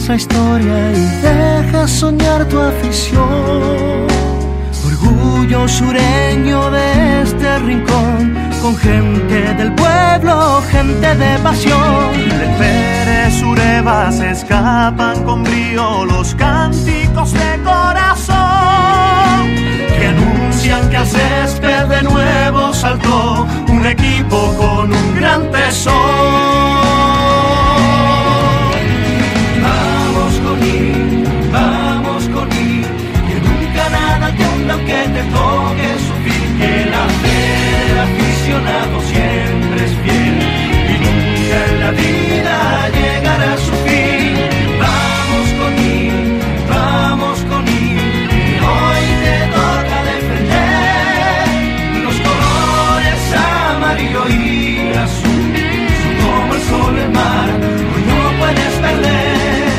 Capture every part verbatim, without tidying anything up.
esa historia y deja soñar tu afición. Orgullo sureño de este rincón, con gente del pueblo, gente de pasión. Del Pérez Ureba se escapan con brío los cánticos de corazón que anuncian que al césped de nuevo saltó un equipo con un gran tesón. Vamos con I, vamos con I, que nunca nada te hunda aunque te toque su fin, que la fe del aficionado siempre es fiel y nunca en la vida llegará a su fin. Vamos con I, vamos con I, que hoy te toca defender los colores amarillo y azul, son como el sol y el mar, hoy no puedes perder.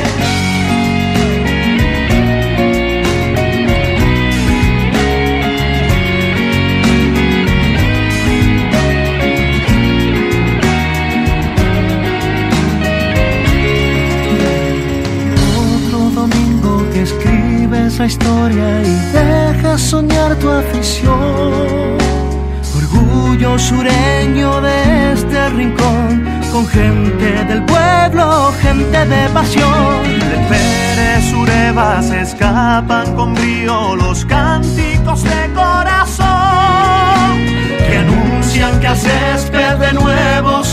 Esa historia y deja soñar tu afición. Orgullo sureño de este rincón, con gente del pueblo, gente de pasión. Del Pérez Ureba se escapan con brío los cánticos de corazón que anuncian que al césped de nuevo